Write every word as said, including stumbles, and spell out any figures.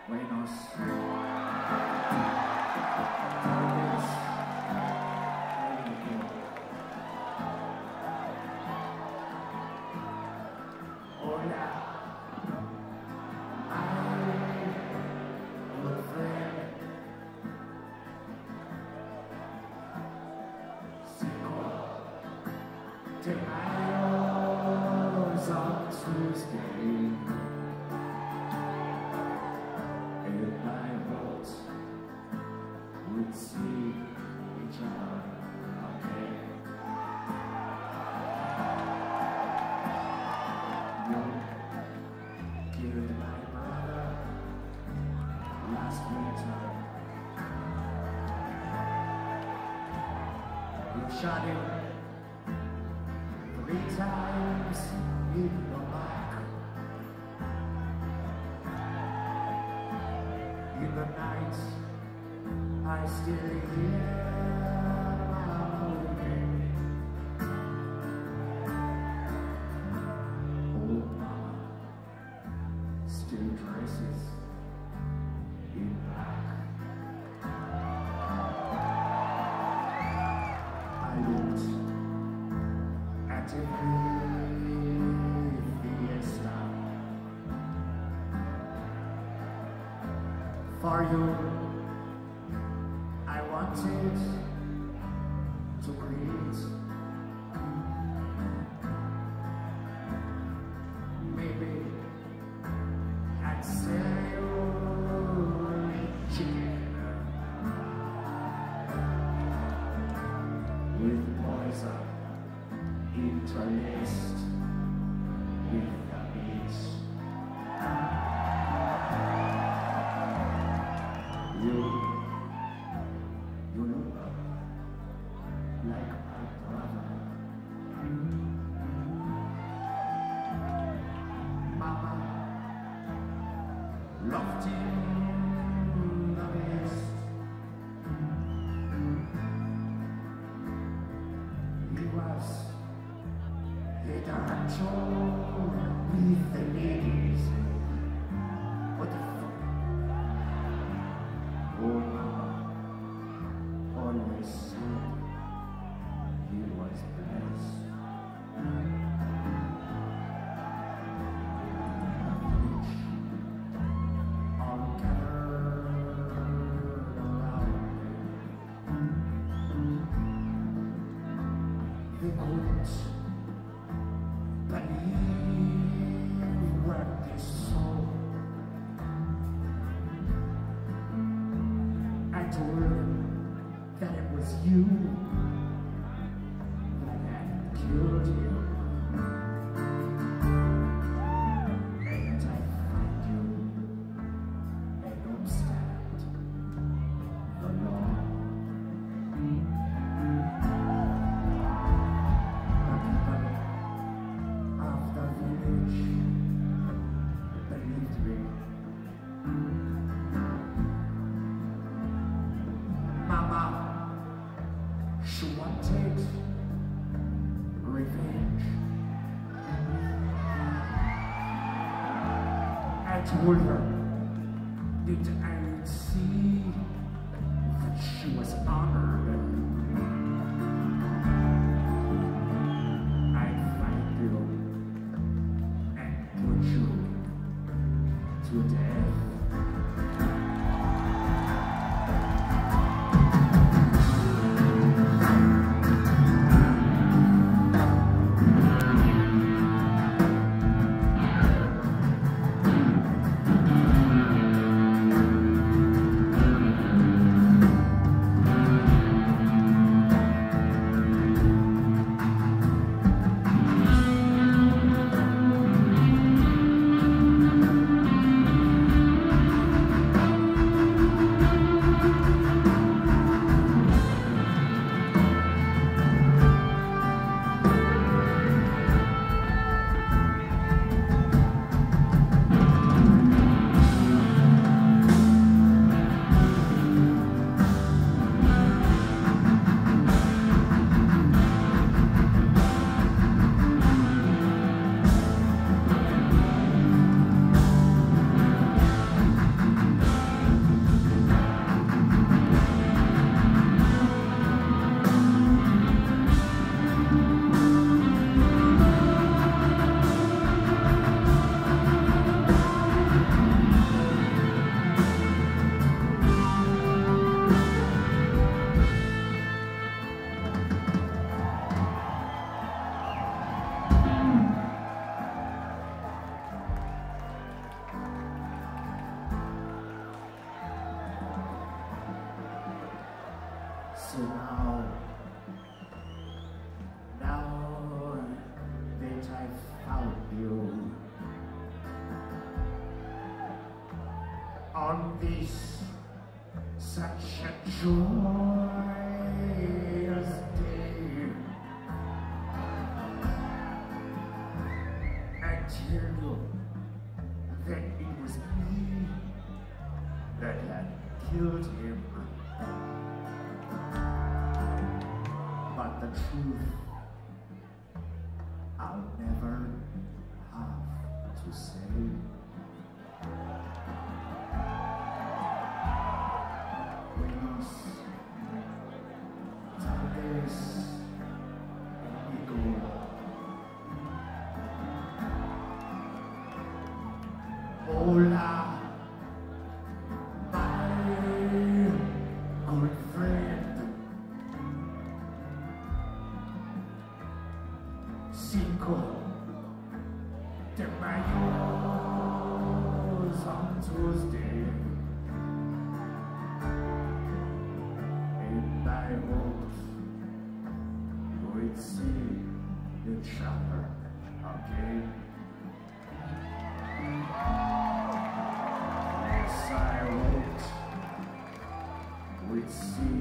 Buenos tardes. Hola. I'm a friend. Cinco de Mayo's on Tuesday. We'd see each other again. You killed my brother last winter. You shot him three times in the back. In the night, I still hear my name. Old mama still dresses in black. I looked at every fiesta. For you, I wanted to create. Maybe I'd sell you chicken with poison interlaced with the meat. You You look like my brother. Mama loved him the best. He was a dancer with the ladies. What the fuck? Oh, mama always said he was blessed. Rich, all gathered around him. They couldn't believe what they saw. I told them that it was you that had killed him. And I find you and don't stand the law. The people of the village believed me. Mama, she wanted revenge. I told her that I would see that she was honored. I'd find you and put you to death. So now, now that I've found you, on this such a joyous day, I tell you that it was me that had killed him. But the truth, I'll never have to say. Buenos tardes, amigo. Hola. Good friend, Cinco de Mayo on Tuesday, and I hoped we'd see each other again. Yes, I hoped we'd see